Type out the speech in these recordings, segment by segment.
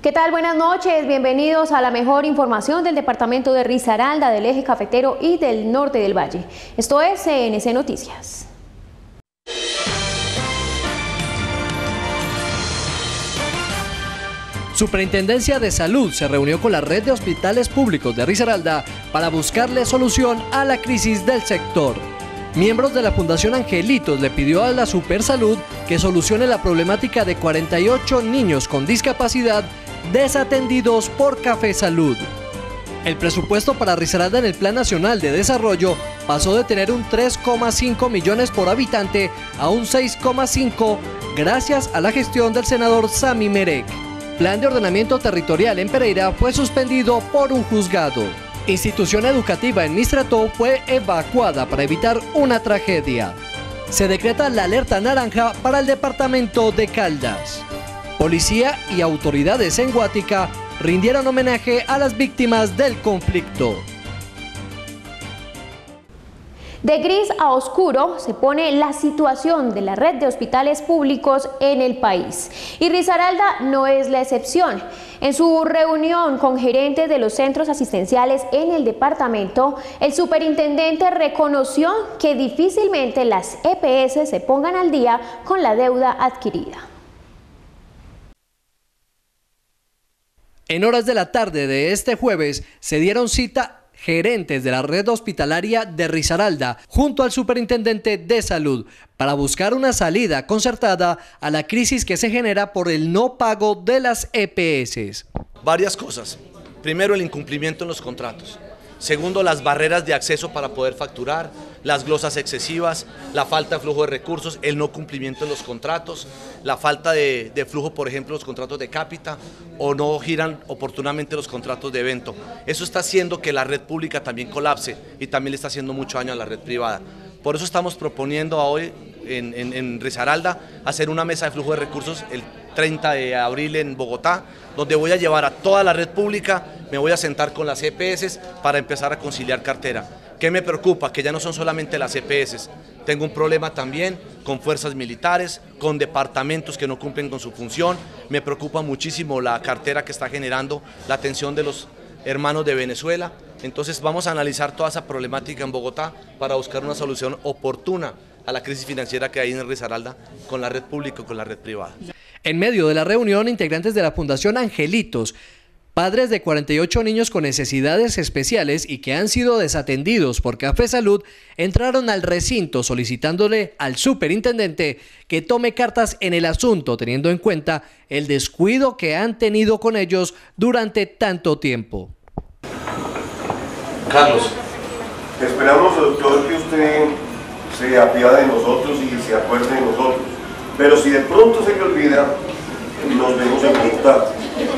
¿Qué tal? Buenas noches, bienvenidos a la mejor información del departamento de Risaralda, del eje cafetero y del norte del valle. Esto es CNC Noticias. Superintendencia de Salud se reunió con la red de hospitales públicos de Risaralda para buscarle solución a la crisis del sector. Miembros de la Fundación Angelitos le pidió a la Supersalud que solucione la problemática de 48 niños con discapacidad desatendidos por Café Salud. El presupuesto para Risaralda en el Plan Nacional de Desarrollo pasó de tener un 3,5 millones por habitante a un 6,5 gracias a la gestión del senador Sami Merek. Plan de ordenamiento territorial en Pereira fue suspendido por un juzgado. Institución educativa en Mistrató fue evacuada para evitar una tragedia. Se decreta la alerta naranja para el departamento de Caldas. Policía y autoridades en Guática rindieron homenaje a las víctimas del conflicto. De gris a oscuro se pone la situación de la red de hospitales públicos en el país. Y Risaralda no es la excepción. En su reunión con gerentes de los centros asistenciales en el departamento, el superintendente reconoció que difícilmente las EPS se pongan al día con la deuda adquirida. En horas de la tarde de este jueves se dieron cita gerentes de la red hospitalaria de Risaralda junto al superintendente de salud para buscar una salida concertada a la crisis que se genera por el no pago de las EPS. Varias cosas. Primero, el incumplimiento en los contratos. Segundo, las barreras de acceso para poder facturar, las glosas excesivas, la falta de flujo de recursos, el no cumplimiento de los contratos, la falta de flujo, por ejemplo, los contratos de cápita o no giran oportunamente los contratos de evento. Eso está haciendo que la red pública también colapse y también le está haciendo mucho daño a la red privada. Por eso estamos proponiendo hoy en Risaralda hacer una mesa de flujo de recursos el 30 de abril en Bogotá, donde voy a llevar a toda la red pública, me voy a sentar con las EPS para empezar a conciliar cartera. ¿Qué me preocupa? Que ya no son solamente las EPS, tengo un problema también con fuerzas militares, con departamentos que no cumplen con su función, me preocupa muchísimo la cartera que está generando la atención de los hermanos de Venezuela. Entonces vamos a analizar toda esa problemática en Bogotá para buscar una solución oportuna a la crisis financiera que hay en Risaralda con la red pública y con la red privada. En medio de la reunión, integrantes de la Fundación Angelitos, padres de 48 niños con necesidades especiales y que han sido desatendidos por Café Salud, entraron al recinto solicitándole al superintendente que tome cartas en el asunto, teniendo en cuenta el descuido que han tenido con ellos durante tanto tiempo. Carlos. Esperamos, doctor, que usted se apiade de nosotros y se acuerde de nosotros. Pero si de pronto se le olvida, nos vemos en Bogotá.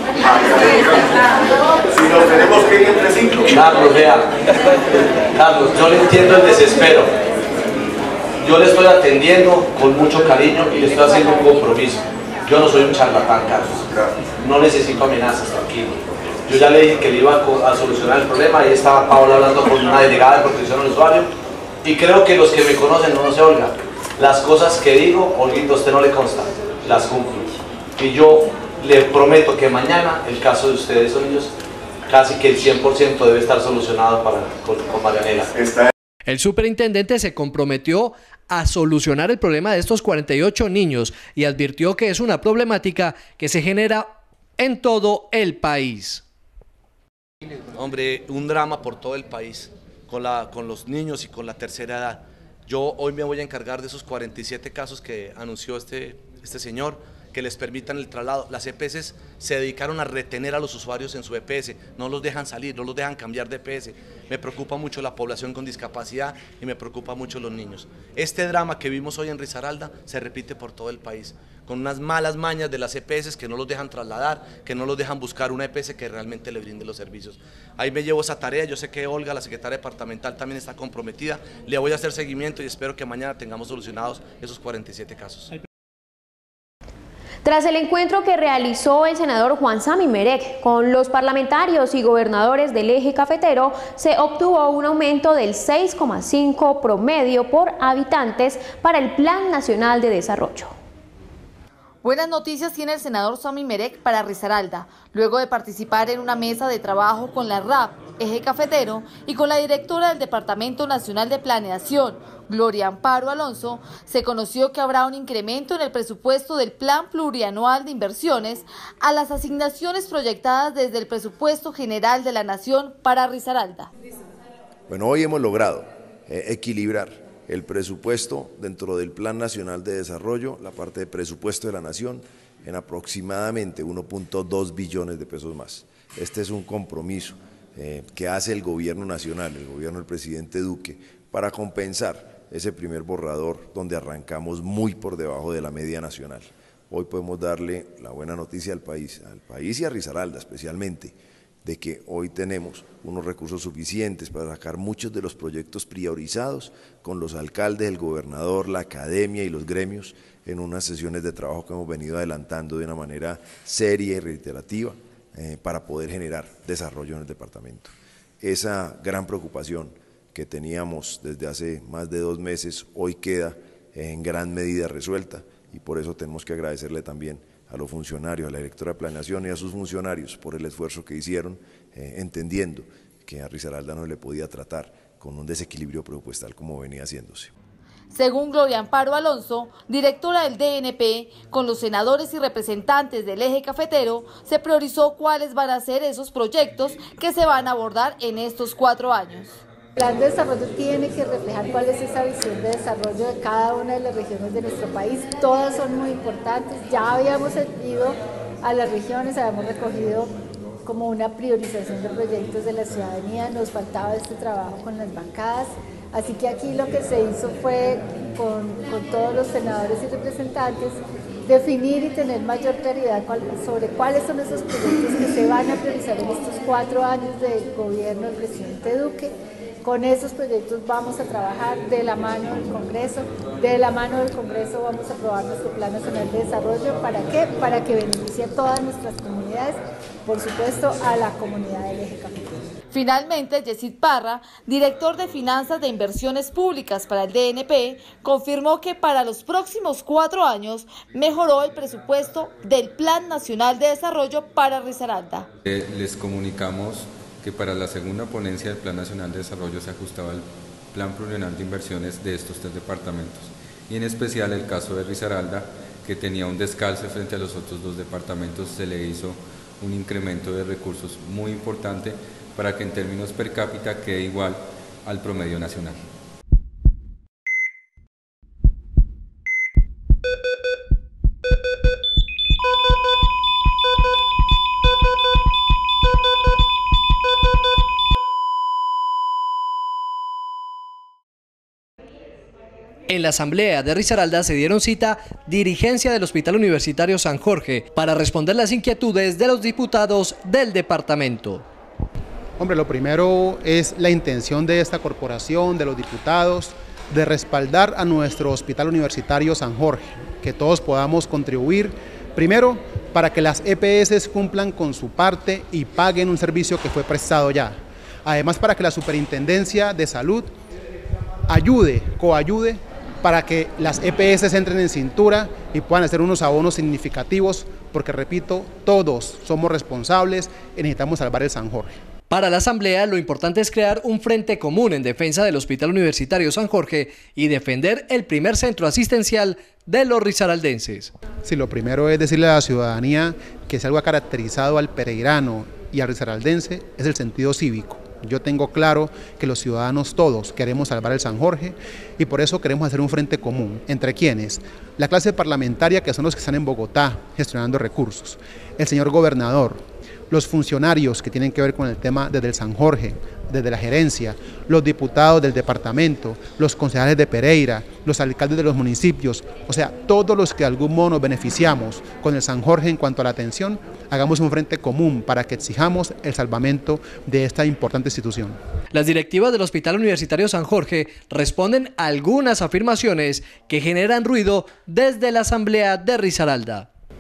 Si nos tenemos que ir entre ciclos. Carlos, vea. Carlos, yo le entiendo el desespero. Yo le estoy atendiendo con mucho cariño y le estoy haciendo un compromiso. Yo no soy un charlatán, Carlos. No necesito amenazas, tranquilo. Yo ya le dije que le iba a solucionar el problema. Ahí estaba Paola hablando con una delegada de protección al usuario. Y creo que los que me conocen no se Olga. Las cosas que digo, Olguito, a usted no le consta, las cumplo. Y yo le prometo que mañana el caso de ustedes, esos niños, casi que el 100% debe estar solucionado con Marianela. El superintendente se comprometió a solucionar el problema de estos 48 niños y advirtió que es una problemática que se genera en todo el país. Hombre, un drama por todo el país, con los niños y con la tercera edad. Yo hoy me voy a encargar de esos 47 casos que anunció este señor, que les permitan el traslado. Las EPS se dedicaron a retener a los usuarios en su EPS, no los dejan salir, no los dejan cambiar de EPS. Me preocupa mucho la población con discapacidad y me preocupa mucho los niños. Este drama que vimos hoy en Risaralda se repite por todo el país, con unas malas mañas de las EPS que no los dejan trasladar, que no los dejan buscar una EPS que realmente le brinde los servicios. Ahí me llevo esa tarea, yo sé que Olga, la secretaria departamental, también está comprometida, le voy a hacer seguimiento y espero que mañana tengamos solucionados esos 47 casos. Tras el encuentro que realizó el senador Juan Sami Merek con los parlamentarios y gobernadores del eje cafetero, se obtuvo un aumento del 6,5 promedio por habitantes para el Plan Nacional de Desarrollo. Buenas noticias tiene el senador Sami Merek para Risaralda, luego de participar en una mesa de trabajo con la RAP, Eje Cafetero, y con la directora del Departamento Nacional de Planeación, Gloria Amparo Alonso. Se conoció que habrá un incremento en el presupuesto del Plan Plurianual de Inversiones a las asignaciones proyectadas desde el Presupuesto General de la Nación para Risaralda. Bueno, hoy hemos logrado equilibrar el presupuesto dentro del Plan Nacional de Desarrollo, la parte de presupuesto de la Nación, en aproximadamente 1.2 billones de pesos más. Este es un compromiso que hace el gobierno nacional, el gobierno del presidente Duque, para compensar ese primer borrador donde arrancamos muy por debajo de la media nacional. Hoy podemos darle la buena noticia al país y a Risaralda especialmente, de que hoy tenemos unos recursos suficientes para sacar muchos de los proyectos priorizados con los alcaldes, el gobernador, la academia y los gremios en unas sesiones de trabajo que hemos venido adelantando de una manera seria y reiterativa para poder generar desarrollo en el departamento. Esa gran preocupación que teníamos desde hace más de 2 meses hoy queda en gran medida resuelta y por eso tenemos que agradecerle también a los funcionarios, a la directora de Planeación y a sus funcionarios por el esfuerzo que hicieron, entendiendo que a Risaralda no le podía tratar con un desequilibrio presupuestal como venía haciéndose. Según Gloria Amparo Alonso, directora del DNP, con los senadores y representantes del Eje Cafetero, se priorizó cuáles van a ser esos proyectos que se van a abordar en estos 4 años. El plan de desarrollo tiene que reflejar cuál es esa visión de desarrollo de cada una de las regiones de nuestro país. Todas son muy importantes. Ya habíamos ido a las regiones, habíamos recogido como una priorización de proyectos de la ciudadanía. Nos faltaba este trabajo con las bancadas. Así que aquí lo que se hizo fue, con todos los senadores y representantes, definir y tener mayor claridad sobre cuáles son esos proyectos que se van a priorizar en estos 4 años del gobierno del presidente Duque. Con esos proyectos vamos a trabajar de la mano del Congreso. De la mano del Congreso vamos a aprobar nuestro Plan Nacional de Desarrollo. ¿Para qué? Para que beneficie a todas nuestras comunidades, por supuesto a la comunidad del Eje Cafetero. Finalmente, Yesid Parra, director de Finanzas de Inversiones Públicas para el DNP, confirmó que para los próximos 4 años mejoró el presupuesto del Plan Nacional de Desarrollo para Risaralda. Les comunicamos que para la segunda ponencia del Plan Nacional de Desarrollo se ajustaba el Plan Plurianual de Inversiones de estos 3 departamentos, y en especial el caso de Risaralda, que tenía un descalce frente a los otros 2 departamentos, se le hizo un incremento de recursos muy importante para que en términos per cápita quede igual al promedio nacional. En la asamblea de Risaralda se dieron cita dirigencia del Hospital Universitario San Jorge para responder las inquietudes de los diputados del departamento. Hombre, lo primero es la intención de esta corporación, de los diputados, de respaldar a nuestro Hospital Universitario San Jorge, que todos podamos contribuir, primero, para que las EPS cumplan con su parte y paguen un servicio que fue prestado ya. Además, para que la Superintendencia de Salud coayude para que las EPS entren en cintura y puedan hacer unos abonos significativos, porque repito, todos somos responsables y necesitamos salvar el San Jorge. Para la asamblea, lo importante es crear un frente común en defensa del Hospital Universitario San Jorge y defender el primer centro asistencial de los risaraldenses. Sí, lo primero es decirle a la ciudadanía que si algo ha caracterizado al pereirano y al risaraldense es el sentido cívico. Yo tengo claro que los ciudadanos todos queremos salvar el San Jorge y por eso queremos hacer un frente común. ¿Entre quiénes? La clase parlamentaria, que son los que están en Bogotá gestionando recursos, el señor gobernador, los funcionarios que tienen que ver con el tema desde el San Jorge, desde la gerencia, los diputados del departamento, los concejales de Pereira, los alcaldes de los municipios, o sea, todos los que de algún modo nos beneficiamos con el San Jorge en cuanto a la atención, hagamos un frente común para que exijamos el salvamento de esta importante institución. Las directivas del Hospital Universitario San Jorge responden a algunas afirmaciones que generan ruido desde la asamblea de Risaralda.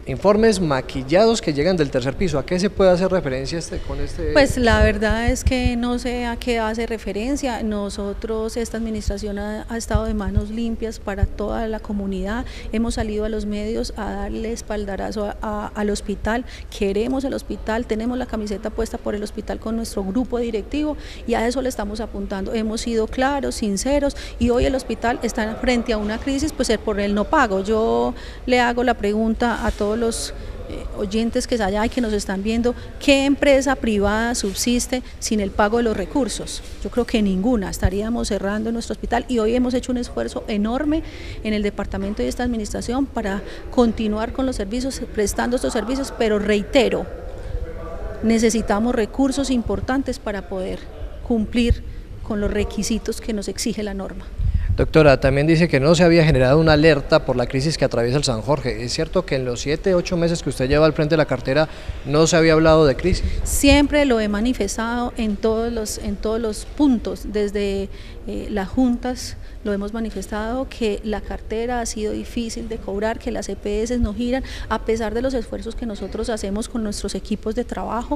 informes maquillados que llegan del tercer piso. ¿A qué se puede hacer referencia con este? Pues la verdad es que no sé a qué hace referencia. Nosotros, esta administración ha estado de manos limpias para toda la comunidad. Hemos salido a los medios a darle espaldarazo al hospital. Queremos el hospital, tenemos la camiseta puesta por el hospital con nuestro grupo directivo y a eso le estamos apuntando. Hemos sido claros, sinceros y hoy el hospital está frente a una crisis pues por el no pago. Yo le hago la pregunta a todos los oyentes que allá y que nos están viendo, ¿qué empresa privada subsiste sin el pago de los recursos? Yo creo que ninguna, estaríamos cerrando nuestro hospital y hoy hemos hecho un esfuerzo enorme en el departamento y esta administración para continuar con los servicios, prestando estos servicios, pero reitero, necesitamos recursos importantes para poder cumplir con los requisitos que nos exige la norma. Doctora, también dice que no se había generado una alerta por la crisis que atraviesa el San Jorge. ¿Es cierto que en los 7, 8 meses que usted lleva al frente de la cartera no se había hablado de crisis? Siempre lo he manifestado en todos los puntos, desde las juntas lo hemos manifestado, que la cartera ha sido difícil de cobrar, que las EPS no giran, a pesar de los esfuerzos que nosotros hacemos con nuestros equipos de trabajo,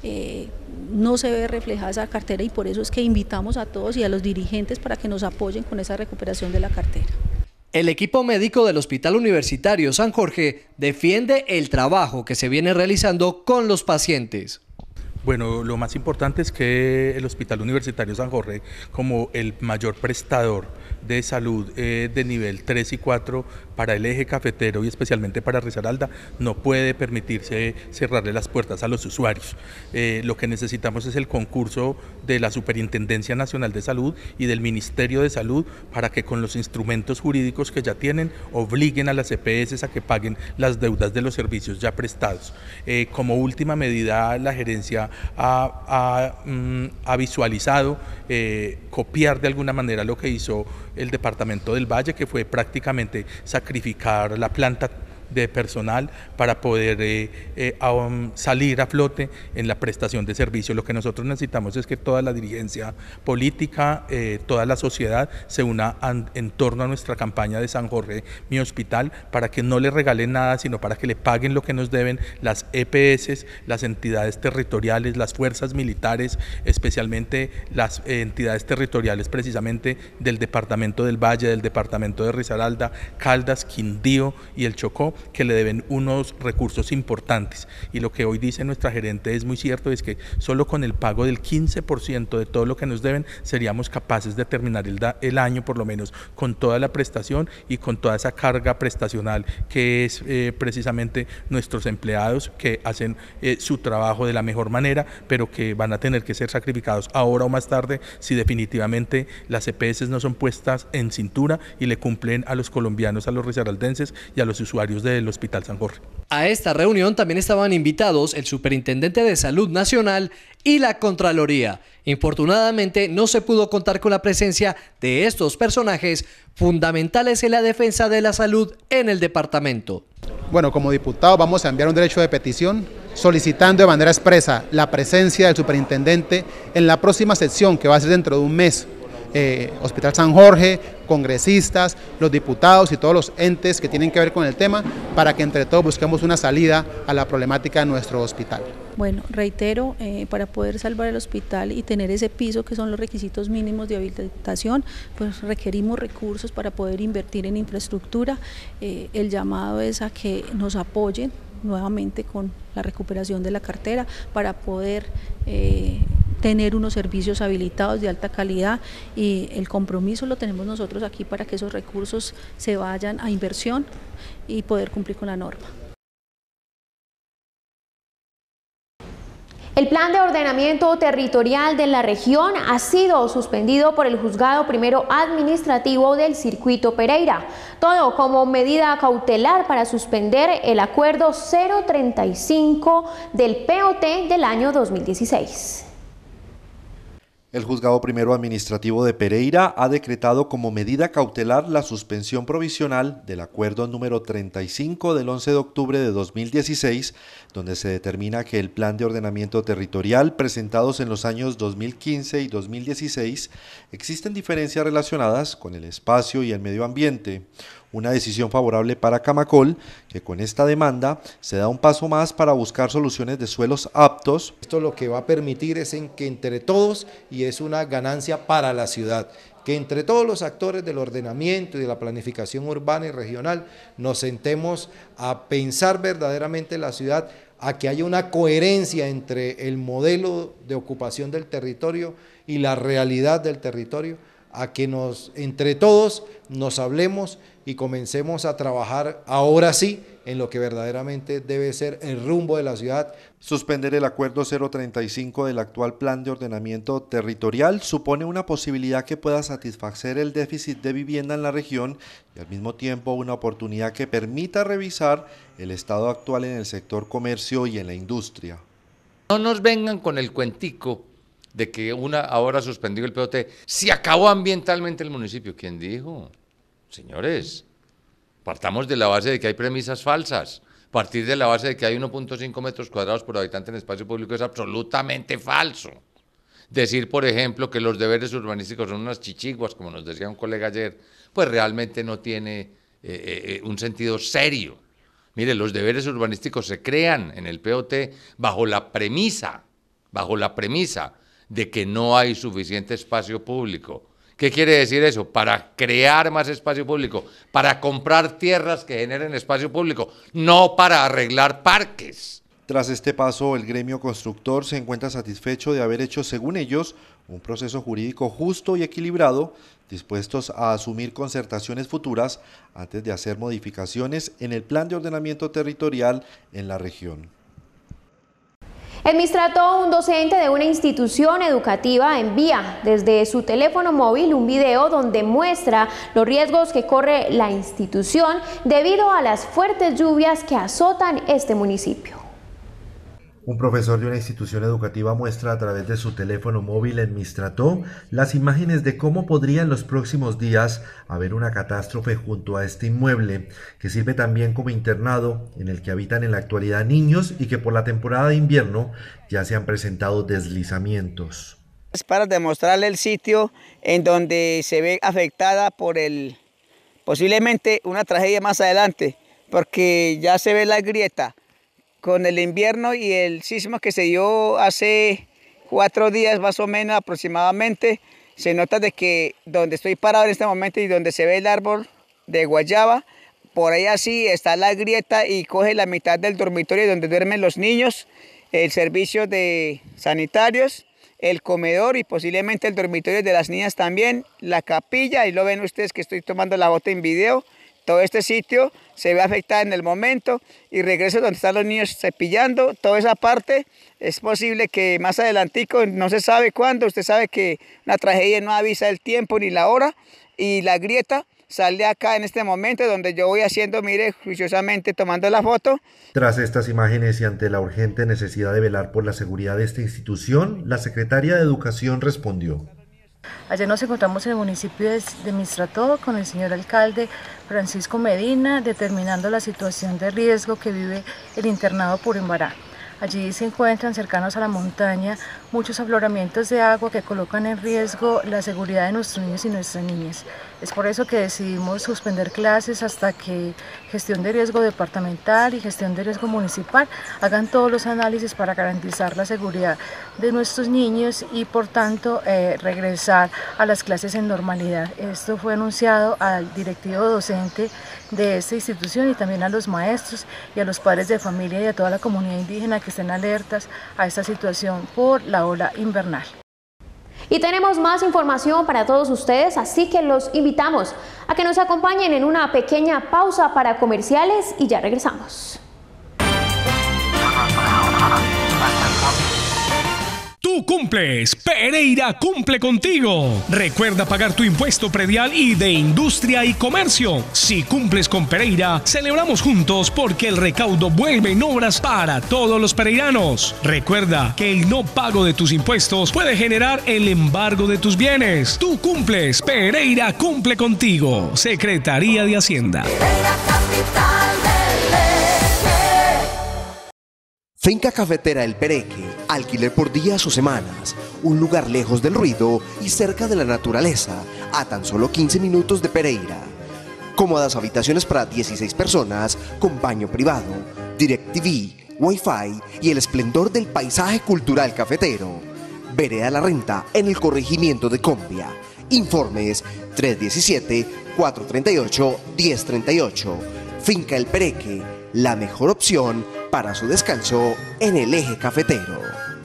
no se ve reflejada esa cartera y por eso es que invitamos a todos y a los dirigentes para que nos apoyen con esa recuperación de la cartera. El equipo médico del Hospital Universitario San Jorge defiende el trabajo que se viene realizando con los pacientes. Bueno, lo más importante es que el Hospital Universitario San Jorge, como el mayor prestador de salud de nivel 3 y 4 para el eje cafetero y especialmente para Risaralda, no puede permitirse cerrarle las puertas a los usuarios. Lo que necesitamos es el concurso de la Superintendencia Nacional de Salud y del Ministerio de Salud para que con los instrumentos jurídicos que ya tienen obliguen a las EPS a que paguen las deudas de los servicios ya prestados. Como última medida, la gerencia ha visualizado copiar de alguna manera lo que hizo el departamento del Valle, que fue prácticamente sacrificar la planta de personal para poder salir a flote en la prestación de servicios. Lo que nosotros necesitamos es que toda la dirigencia política, toda la sociedad se una en torno a nuestra campaña de San Jorge, mi hospital, para que no le regalen nada, sino para que le paguen lo que nos deben las EPS, las entidades territoriales, las fuerzas militares, especialmente las entidades territoriales precisamente del departamento del Valle, del departamento de Risaralda, Caldas, Quindío y el Chocó, que le deben unos recursos importantes. Y lo que hoy dice nuestra gerente es muy cierto, es que solo con el pago del 15% de todo lo que nos deben seríamos capaces de terminar el año por lo menos con toda la prestación y con toda esa carga prestacional que es precisamente nuestros empleados que hacen su trabajo de la mejor manera, pero que van a tener que ser sacrificados ahora o más tarde si definitivamente las EPS no son puestas en cintura y le cumplen a los colombianos, a los risaraldenses y a los usuarios del Hospital San Jorge. A esta reunión también estaban invitados el Superintendente de Salud Nacional y la Contraloría. Infortunadamente no se pudo contar con la presencia de estos personajes fundamentales en la defensa de la salud en el departamento. Bueno, como diputados vamos a enviar un derecho de petición solicitando de manera expresa la presencia del superintendente en la próxima sesión que va a ser dentro de un mes. Hospital San Jorge, congresistas, los diputados y todos los entes que tienen que ver con el tema para que entre todos busquemos una salida a la problemática de nuestro hospital. Bueno, reitero, para poder salvar el hospital y tener ese piso que son los requisitos mínimos de habilitación, pues requerimos recursos para poder invertir en infraestructura. El llamado es a que nos apoyen nuevamente con la recuperación de la cartera para poder tener unos servicios habilitados de alta calidad y el compromiso lo tenemos nosotros aquí para que esos recursos se vayan a inversión y poder cumplir con la norma. El plan de ordenamiento territorial de la región ha sido suspendido por el Juzgado Primero Administrativo del Circuito Pereira, todo como medida cautelar para suspender el acuerdo 035 del POT del año 2016. El Juzgado Primero Administrativo de Pereira ha decretado como medida cautelar la suspensión provisional del acuerdo número 35 del 11 de octubre de 2016, donde se determina que el plan de ordenamiento territorial presentados en los años 2015 y 2016 existen diferencias relacionadas con el espacio y el medio ambiente. Una decisión favorable para Camacol, que con esta demanda se da un paso más para buscar soluciones de suelos aptos. Esto lo que va a permitir es que entre todos, y es una ganancia para la ciudad, que entre todos los actores del ordenamiento y de la planificación urbana y regional nos sentemos a pensar verdaderamente la ciudad, a que haya una coherencia entre el modelo de ocupación del territorio y la realidad del territorio, a que entre todos nos hablemos y comencemos a trabajar ahora sí en lo que verdaderamente debe ser el rumbo de la ciudad. Suspender el acuerdo 035 del actual plan de ordenamiento territorial supone una posibilidad que pueda satisfacer el déficit de vivienda en la región y al mismo tiempo una oportunidad que permita revisar el estado actual en el sector comercio y en la industria. No nos vengan con el cuentico de que ahora suspendido el POT, se acabó ambientalmente el municipio. ¿Quién dijo? Señores, partamos de la base de que hay premisas falsas. Partir de la base de que hay 1.5 metros cuadrados por habitante en espacio público es absolutamente falso. Decir, por ejemplo, que los deberes urbanísticos son unas chichiguas, como nos decía un colega ayer, pues realmente no tiene un sentido serio. Mire, los deberes urbanísticos se crean en el POT bajo la premisa de que no hay suficiente espacio público. ¿Qué quiere decir eso? Para crear más espacio público, para comprar tierras que generen espacio público, no para arreglar parques. Tras este paso, el gremio constructor se encuentra satisfecho de haber hecho, según ellos, un proceso jurídico justo y equilibrado, dispuestos a asumir concertaciones futuras antes de hacer modificaciones en el plan de ordenamiento territorial en la región. El Mistrato, un docente de una institución educativa, envía desde su teléfono móvil un video donde muestra los riesgos que corre la institución debido a las fuertes lluvias que azotan este municipio. Un profesor de una institución educativa muestra a través de su teléfono móvil en Mistrato las imágenes de cómo podría en los próximos días haber una catástrofe junto a este inmueble, que sirve también como internado en el que habitan en la actualidad niños y que por la temporada de invierno ya se han presentado deslizamientos. Es para demostrarle el sitio en donde se ve afectada por posiblemente una tragedia más adelante, porque ya se ve la grieta. Con el invierno y el sismo que se dio hace 4 días más o menos aproximadamente, se nota de que donde estoy parado en este momento y donde se ve el árbol de guayaba, por ahí así está la grieta y coge la mitad del dormitorio donde duermen los niños, el servicio de sanitarios, el comedor y posiblemente el dormitorio de las niñas también, la capilla, ahí lo ven ustedes que estoy tomando la foto en video. Todo este sitio se ve afectado en el momento y regreso donde están los niños cepillando. Toda esa parte es posible que más adelantico, no se sabe cuándo, usted sabe que una tragedia no avisa el tiempo ni la hora y la grieta sale acá en este momento donde yo voy haciendo, mire, juiciosamente tomando la foto. Tras estas imágenes y ante la urgente necesidad de velar por la seguridad de esta institución, la secretaria de Educación respondió. Ayer nos encontramos en el municipio de Mistrato con el señor alcalde Francisco Medina, determinando la situación de riesgo que vive el internado Purimbará. Allí se encuentran cercanos a la montaña muchos afloramientos de agua que colocan en riesgo la seguridad de nuestros niños y nuestras niñas. Es por eso que decidimos suspender clases hasta que gestión de riesgo departamental y gestión de riesgo municipal hagan todos los análisis para garantizar la seguridad de nuestros niños y por tanto regresar a las clases en normalidad. Esto fue anunciado al directivo docente de esta institución y también a los maestros y a los padres de familia y a toda la comunidad indígena que estén alertas a esta situación por la ola invernal. Y tenemos más información para todos ustedes, así que los invitamos a que nos acompañen en una pequeña pausa para comerciales y ya regresamos. Tú cumples, Pereira cumple contigo. Recuerda pagar tu impuesto predial y de industria y comercio. Si cumples con Pereira, celebramos juntos porque el recaudo vuelve en obras para todos los pereiranos. Recuerda que el no pago de tus impuestos puede generar el embargo de tus bienes. Tú cumples, Pereira cumple contigo. Secretaría de Hacienda. Finca Cafetera El Pereque, alquiler por días o semanas, un lugar lejos del ruido y cerca de la naturaleza, a tan solo 15 minutos de Pereira. cómodas habitaciones para 16 personas con baño privado, DirecTV, Wi-Fi y el esplendor del paisaje cultural cafetero. Vereda La Renta en el corregimiento de Combia. Informes 317-438-1038. Finca El Pereque, la mejor opción para su descanso en el eje cafetero.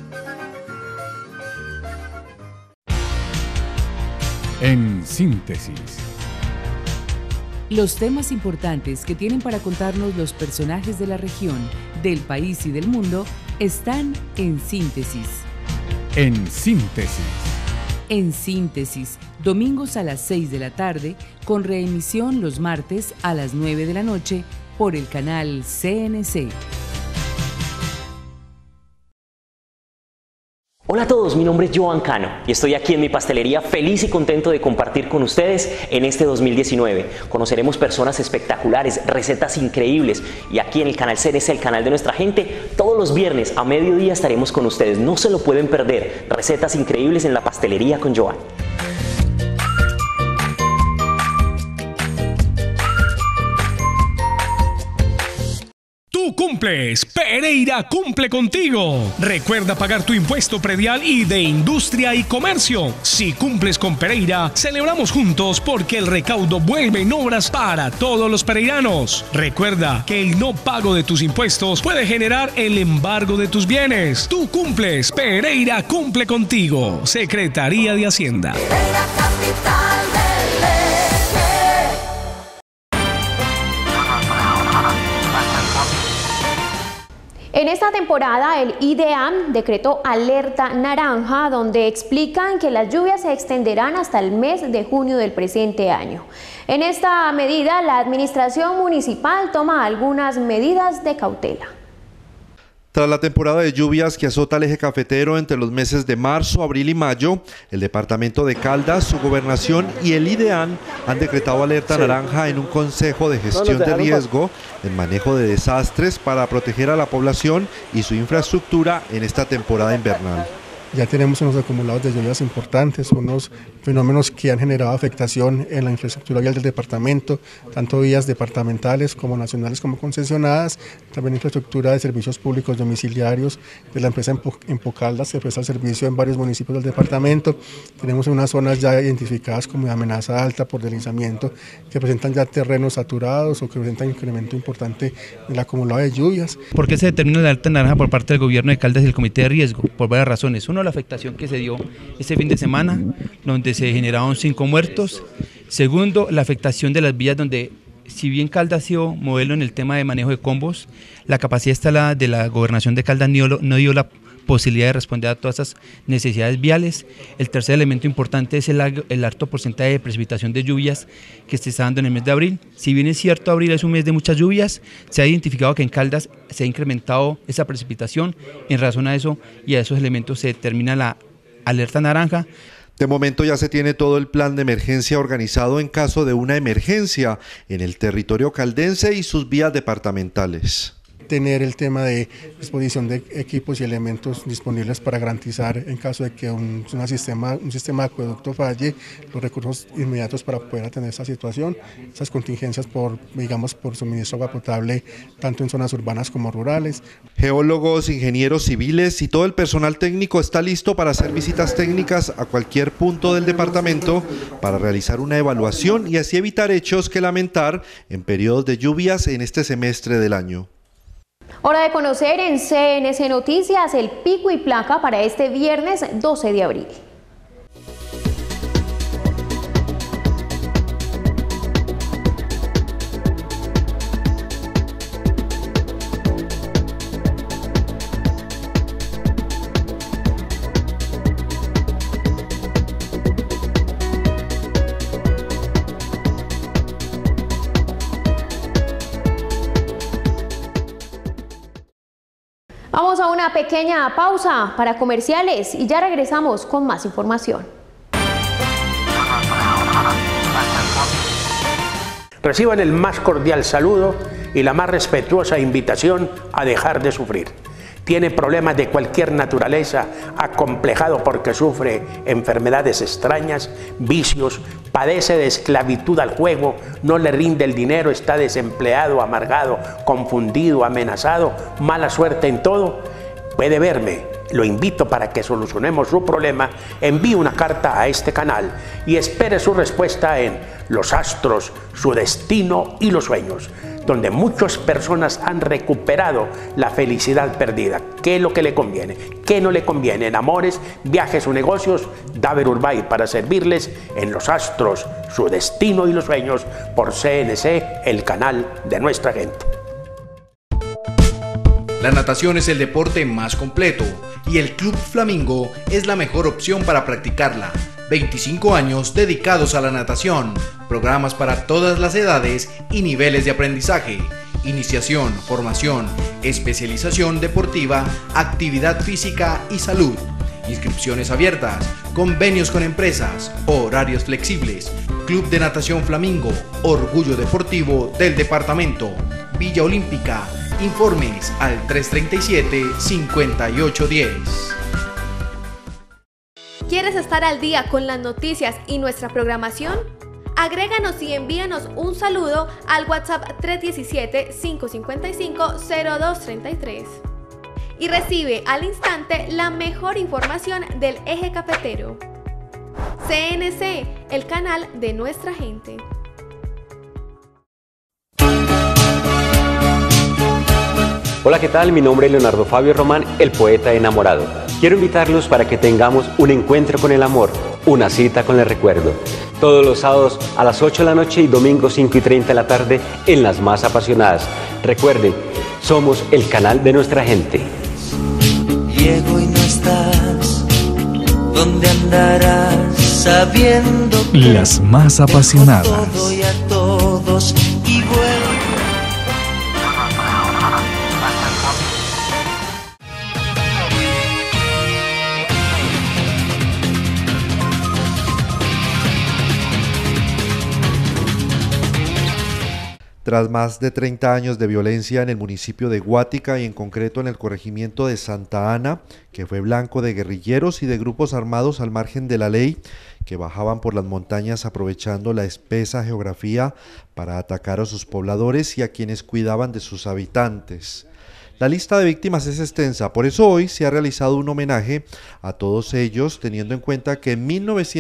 En síntesis. Los temas importantes que tienen para contarnos los personajes de la región, del país y del mundo están en síntesis. En síntesis. En síntesis, domingos a las 6 de la tarde, con reemisión los martes a las 9 de la noche por el canal CNC. Hola a todos, mi nombre es Joan Cano y estoy aquí en mi pastelería feliz y contento de compartir con ustedes en este 2019. Conoceremos personas espectaculares, recetas increíbles y aquí en el canal CNC, el canal de nuestra gente, todos los viernes a mediodía estaremos con ustedes. No se lo pueden perder, recetas increíbles en la pastelería con Joan. Tú cumples, Pereira cumple contigo. Recuerda pagar tu impuesto predial y de industria y comercio. Si cumples con Pereira, celebramos juntos porque el recaudo vuelve en obras para todos los pereiranos. Recuerda que el no pago de tus impuestos puede generar el embargo de tus bienes. Tú cumples, Pereira cumple contigo. Secretaría de Hacienda. En esta temporada, el IDEAM decretó alerta naranja, donde explican que las lluvias se extenderán hasta el mes de junio del presente año. En esta medida, la administración municipal toma algunas medidas de cautela. Tras la temporada de lluvias que azota el eje cafetero entre los meses de marzo, abril y mayo, el departamento de Caldas, su gobernación y el IDEAM han decretado alerta naranja en un consejo de gestión de riesgo en manejo de desastres para proteger a la población y su infraestructura en esta temporada invernal. Ya tenemos unos acumulados de lluvias importantes, unos fenómenos que han generado afectación en la infraestructura vial del departamento, tanto vías departamentales como nacionales como concesionadas, también infraestructura de servicios públicos domiciliarios de la empresa Empocaldas que presta el servicio en varios municipios del departamento. Tenemos unas zonas ya identificadas como de amenaza alta por deslizamiento que presentan ya terrenos saturados o que presentan incremento importante en el acumulado de lluvias. ¿Por qué se determina la alerta naranja por parte del gobierno de Caldas y el comité de riesgo? Por varias razones. Uno, la afectación que se dio este fin de semana, donde se generaron 5 muertos. Segundo, la afectación de las vías, donde si bien Caldas ha sido modelo en el tema de manejo de combos, la capacidad de la gobernación de Caldas no dio la posibilidad de responder a todas esas necesidades viales. El tercer elemento importante es el alto porcentaje de precipitación de lluvias que se está dando en el mes de abril. Si bien es cierto, abril es un mes de muchas lluvias, se ha identificado que en Caldas se ha incrementado esa precipitación. En razón a eso y a esos elementos se determina la alerta naranja. De momento ya se tiene todo el plan de emergencia organizado en caso de una emergencia en el territorio caldense y sus vías departamentales. Tener el tema de disposición de equipos y elementos disponibles para garantizar en caso de que un sistema de acueducto falle, los recursos inmediatos para poder atender esa situación, esas contingencias por suministro de agua potable tanto en zonas urbanas como rurales. Geólogos, ingenieros civiles y todo el personal técnico está listo para hacer visitas técnicas a cualquier punto del departamento para realizar una evaluación y así evitar hechos que lamentar en periodos de lluvias en este semestre del año. Hora de conocer en CNC Noticias el pico y placa para este viernes 12 de abril. Vamos a una pequeña pausa para comerciales y ya regresamos con más información. Reciban el más cordial saludo y la más respetuosa invitación a dejar de sufrir. tiene problemas de cualquier naturaleza, acomplejado porque sufre enfermedades extrañas, vicios, padece de esclavitud al juego, no le rinde el dinero, está desempleado, amargado, confundido, amenazado, mala suerte en todo, puede verme. Lo invito para que solucionemos su problema. Envíe una carta a este canal y espere su respuesta en Los Astros, su destino y los sueños, donde muchas personas han recuperado la felicidad perdida. ¿Qué es lo que le conviene? ¿Qué no le conviene? En amores, viajes o negocios, Daver Urbay para servirles en Los Astros, su destino y los sueños, por CNC, el canal de nuestra gente. La natación es el deporte más completo y el Club Flamingo es la mejor opción para practicarla. 25 años dedicados a la natación, programas para todas las edades y niveles de aprendizaje, iniciación, formación, especialización deportiva, actividad física y salud, inscripciones abiertas, convenios con empresas, horarios flexibles. Club de Natación Flamingo, orgullo deportivo del departamento. Villa Olímpica. Informes al 337-5810. ¿Quieres estar al día con las noticias y nuestra programación? Agréganos y envíanos un saludo al WhatsApp 317-555-0233 y recibe al instante la mejor información del eje cafetero. CNC, el canal de nuestra gente. Hola, ¿qué tal? Mi nombre es Leonardo Fabio Román, el poeta enamorado. Quiero invitarlos para que tengamos un encuentro con el amor, una cita con el recuerdo. Todos los sábados a las 8 de la noche y domingos 5:30 de la tarde en Las Más Apasionadas. Recuerden, somos el canal de nuestra gente. Llego y no estás, ¿dónde andarás sabiendo que Las Más Apasionadas? todo y a todos igual? Tras más de 30 años de violencia en el municipio de Guática y en concreto en el corregimiento de Santa Ana, que fue blanco de guerrilleros y de grupos armados al margen de la ley, que bajaban por las montañas aprovechando la espesa geografía para atacar a sus pobladores y a quienes cuidaban de sus habitantes. La lista de víctimas es extensa, por eso hoy se ha realizado un homenaje a todos ellos, teniendo en cuenta que en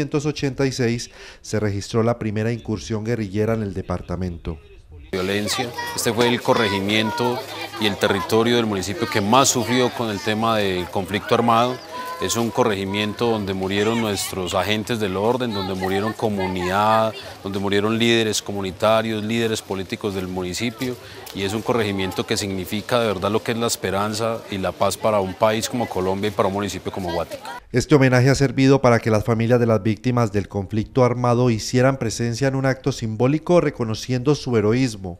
1986 se registró la primera incursión guerrillera en el departamento. Violencia. Este fue el corregimiento y el territorio del municipio que más sufrió con el tema del conflicto armado. Es un corregimiento donde murieron nuestros agentes del orden, donde murieron comunidad, donde murieron líderes comunitarios, líderes políticos del municipio, y es un corregimiento que significa de verdad lo que es la esperanza y la paz para un país como Colombia y para un municipio como Guática. Este homenaje ha servido para que las familias de las víctimas del conflicto armado hicieran presencia en un acto simbólico reconociendo su heroísmo.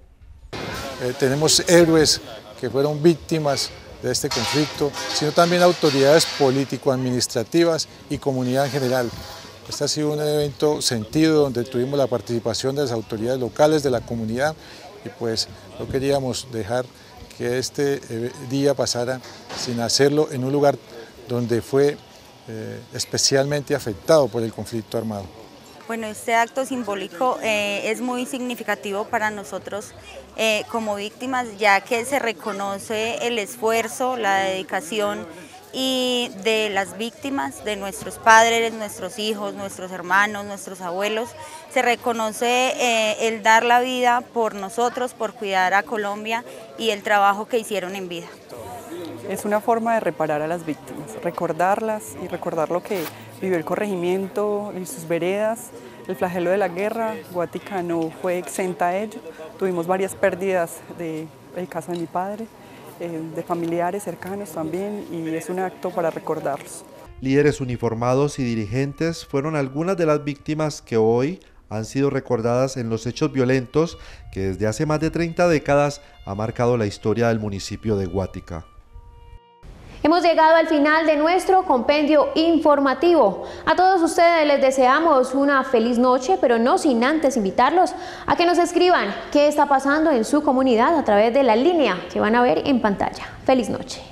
Tenemos héroes que fueron víctimas de este conflicto, sino también autoridades político-administrativas y comunidad en general. Este ha sido un evento sentido donde tuvimos la participación de las autoridades locales, de la comunidad, y pues no queríamos dejar que este día pasara sin hacerlo en un lugar donde fue especialmente afectado por el conflicto armado. Bueno, este acto simbólico es muy significativo para nosotros como víctimas, ya que se reconoce el esfuerzo, la dedicación y de las víctimas, de nuestros padres, nuestros hijos, nuestros hermanos, nuestros abuelos. Se reconoce el dar la vida por nosotros, por cuidar a Colombia y el trabajo que hicieron en vida. Es una forma de reparar a las víctimas, recordarlas y recordar lo que vivió el corregimiento y sus veredas, el flagelo de la guerra. Guática no fue exenta a ello. Tuvimos varias pérdidas del caso de mi padre, de familiares cercanos también, y es un acto para recordarlos. Líderes uniformados y dirigentes fueron algunas de las víctimas que hoy han sido recordadas en los hechos violentos que desde hace más de 30 décadas ha marcado la historia del municipio de Guática. Hemos llegado al final de nuestro compendio informativo. A todos ustedes les deseamos una feliz noche, pero no sin antes invitarlos a que nos escriban qué está pasando en su comunidad a través de la línea que van a ver en pantalla. Feliz noche.